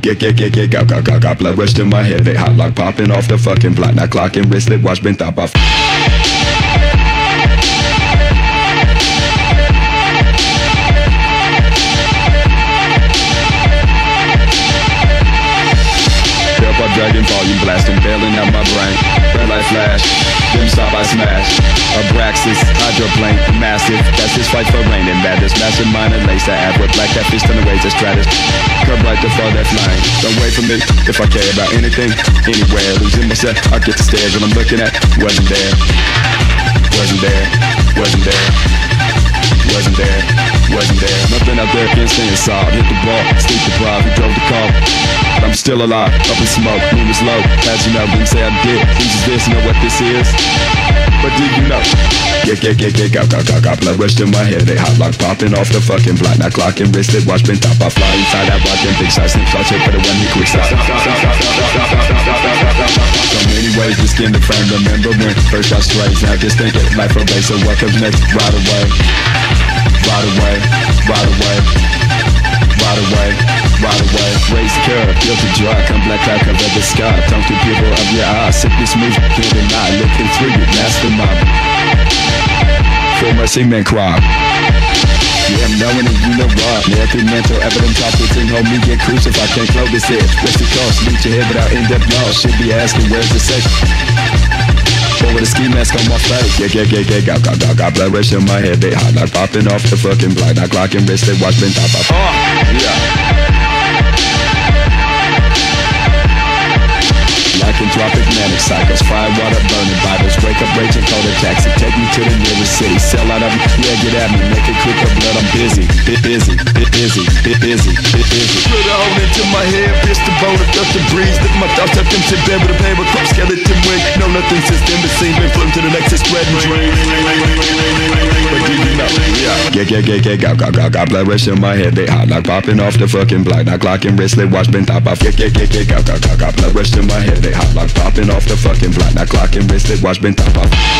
Got blood rush to my head. They hot like popping off the fucking block. Now clockin, wristlet, watch been top off. Tailpipe draggin, volume blasting, bailin out my brain. Red light flash, them stop I smash. Abraxas, hydroplane, massive. That's this fight for rainin. Madness, massive minor lace. I add with black catfish on the waves of stratus. Curb right to fall that flying. Don't wait for me if I care about anything, anywhere. Losing myself, I get the stares when I'm looking at. Wasn't there, wasn't there, wasn't there, wasn't there, wasn't there. Nothing out there can stay inside. Hit the ball, sleep deprived, who drove the car. I'm still alive, up in smoke, moon is low. As you know, didn't say I did. Who's this, know what this is? But do you know? Got blood rush to my head. They hot like popping off the fucking block. Now clockin, wristed, watch been top. I fly inside out, watch them big shots, snip shots, hit for the one me quick stop. So many ways to skin the frame. Remember when first I straight. Now just think it, life for base. So what comes next? Right away, right away, right away, right away, right away. Raise the curve, guilty dry, come black cloud, cover the sky. Talk to people of your eyes, sickness moves, can't deny. Looking through you, mastermind. For mercy, man, cry. Yeah, I'm knowing it, you know why. Yeah, through mental evidence, operating, hold me, get crucified, can't close this edge. What's the cost? Meet your head without in-depth knowledge. Should be asking, where's the safe? But with a ski mask on my face. Got blood rush in my head. They hot like popping off the fucking block. Now clockin, wrist, they watch been top off. Yeah. Like entropic manic cycles, fire, water, burning Bibles, wake up, raging, call a taxi, take me to the nearest city, sell out of me, yeah, get at me, make it quick up blood, I'm busy, bit busy, bit busy, bit busy, bit busy. Put a hole into my head, pierce the bone, and dust the breeze, lift my thoughts up into bed with a paper cup, skeleton wing, no nothing since then, but seen, been floating to the next, spreading dreams. Got blood rush in my head, they hot like popping off the fucking block, now clockin, wristlet, watch been top off. Got blood rush in my head, they hot like popping off the fucking block. Now clockin, wristlet, watch been top off.